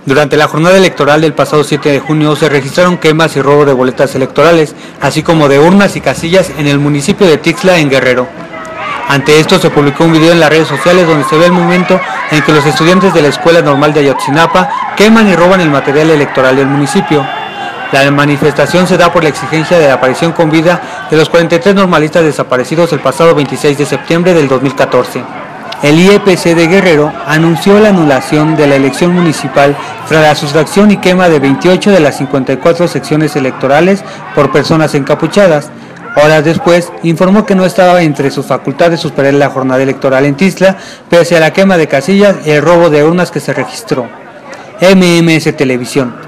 Durante la jornada electoral del pasado 7 de junio se registraron quemas y robo de boletas electorales, así como de urnas y casillas en el municipio de Tixla, en Guerrero. Ante esto se publicó un video en las redes sociales donde se ve el momento en que los estudiantes de la Escuela Normal de Ayotzinapa queman y roban el material electoral del municipio. La manifestación se da por la exigencia de la aparición con vida de los 43 normalistas desaparecidos el pasado 26 de septiembre del 2014. El IEPC de Guerrero anunció la anulación de la elección municipal tras la sustracción y quema de 28 de las 54 secciones electorales por personas encapuchadas. Horas después, informó que no estaba entre sus facultades suspender la jornada electoral en Tixla, pese a la quema de casillas y el robo de urnas que se registró. MMS Televisión.